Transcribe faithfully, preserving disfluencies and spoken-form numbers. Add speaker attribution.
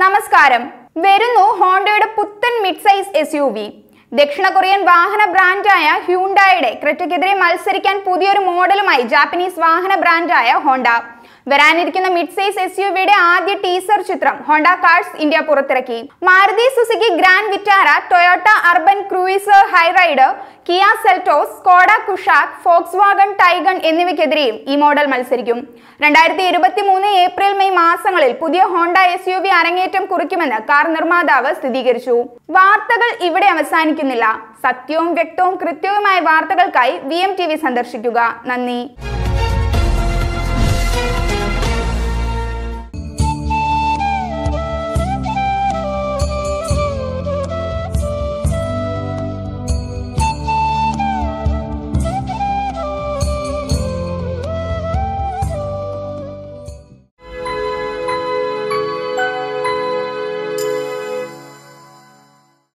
Speaker 1: നമസ്കാരം. വരുന്നു ഹോണ്ടയുടെ പുത്തൻ mid size S U V. ദക്ഷിണ കൊറിയൻ വാഹന ബ്രാൻഡായ ഹ്യൂണ്ടായുടെ ക്രെറ്റയ്ക്കെതിരെ മത്സരിക്കാൻ പുതിയൊരു മോഡലുമായി ജാപ്പനീസ് വാഹന ബ്രാൻഡായ ഹോണ്ട. വരാനിരിക്കുന്ന മിഡ് സൈസ് എസ് യു വിയുടെ ആദ്യ ടീസർ ചിത്രം ഹോണ്ട കാർസ് ഇന്ത്യ പുറത്തിറക്കി. Maruti Suzuki grand Vitara, Toyota urban cruiser Hyryder, Kia Seltos, Skoda Kushaq, Volkswagen Taigun എന്നിവയ്ക്കെതിരെയും ഈ മോഡൽ മത്സരിക്കും. രണ്ടായിരത്തി ഇരുപത്തി മൂന്ന് ഏപ്രിൽ മെയ് മാസങ്ങളിൽ പുതിയ ഹോണ്ട എസ് യു വി അരങ്ങേറ്റം കുറിക്കുമെന്ന് കാർ നിർമ്മാതാവ് സ്ഥിരീകരിച്ചു. വാർത്തകൾ ഇവിടെ അവസാനിക്കുന്നില്ല. സത്യവും വ്യക്തവും കൃത്യവുമായ വാർത്തകൾക്കായി വി എം ടി വി സന്ദർശിക്കുക. നന്ദി.